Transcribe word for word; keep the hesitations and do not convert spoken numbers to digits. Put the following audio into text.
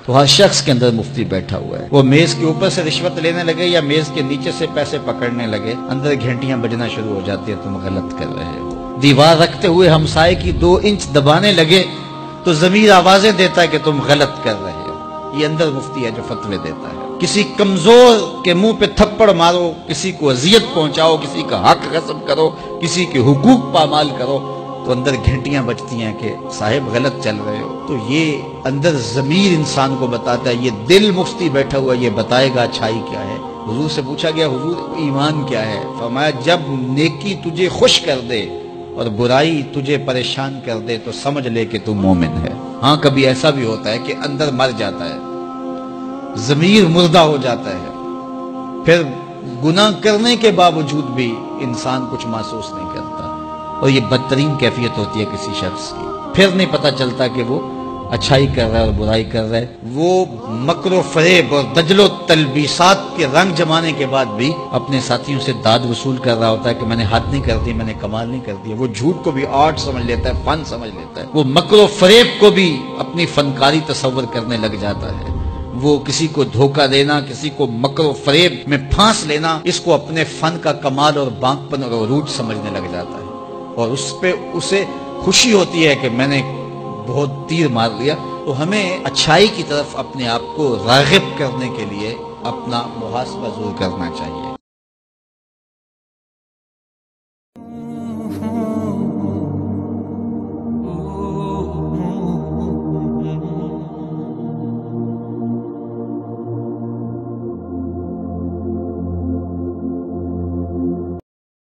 تو ہر شخص کے اندر مفتی بیٹھا ہوا ہے، وہ میز کے اوپر سے رشوت لینے لگے یا میز کے نیچے سے پیسے پکڑنے لگے، اندر گھنٹیاں بجنا شروع ہو جاتی ہے، تم غلط کر رہے ہو۔ دیوار رکھتے ہوئے ہمسائے کی دو انچ دبانے لگے تو ضمیر آوازیں دیتا ہے کہ تم غلط کر رہے ہو۔ یہ اندر مفتی ہے جو فتوے دیتا ہے۔ کسی کمزور کے منہ پہ تھپڑ مارو، کسی کو اذیت پہنچاؤ، کسی کا حق غصب کرو، کسی کے حقوق پامال کرو تو اندر گھنٹیاں بجتی ہیں کہ صاحب غلط چل رہے ہو۔ تو یہ اندر ضمیر انسان کو بتاتا ہے، یہ دل مفتی بیٹھا ہوا یہ بتائے گا اچھائی کیا ہے۔ حضور سے پوچھا گیا حضور ایمان کیا ہے؟ فرمایا جب نیکی تجھے خوش کر دے اور برائی تجھے پریشان کر دے تو سمجھ لے کہ تو مومن ہے۔ ہاں کبھی ایسا بھی ہوتا ہے کہ اندر مر جاتا ہے، ضمیر مردہ ہو جاتا ہے، پھر گناہ کرنے کے باوجود بھی انسان کچھ محسوس نہیں کرتا، اور یہ بدترین کیفیت ہوتی ہے کسی شخص کی۔ پھر نہیں پتہ چلتا کہ وہ اچھائی کر رہا ہے اور برائی کر رہا ہے۔ وہ مکر و فریب اور دجل و تلبیسات کے رنگ جمانے کے بعد بھی اپنے ساتھیوں سے داد وصول کر رہا ہوتا ہے کہ میں نے حد نہیں کر دی، میں نے کمال نہیں کر دیا۔ وہ جھوٹ کو بھی آرٹ سمجھ لیتا ہے، فن سمجھ لیتا ہے۔ وہ مکر و فریب کو بھی اپنی فنکاری تصور کرنے لگ جاتا ہے۔ وہ کسی کو دھوکہ دینا، کسی کو مکر و فریب میں پھانس لینا، اس کو اپنے فن کا کمال اور بانکپن اور عروج سمجھنے لگ جاتا ہے، اور اس پہ اسے خوشی ہوتی ہے کہ میں نے بہت تیر مار لیا۔ تو ہمیں اچھائی کی طرف اپنے آپ کو راغب کرنے کے لیے اپنا محاسبہ ضرور کرنا چاہیے۔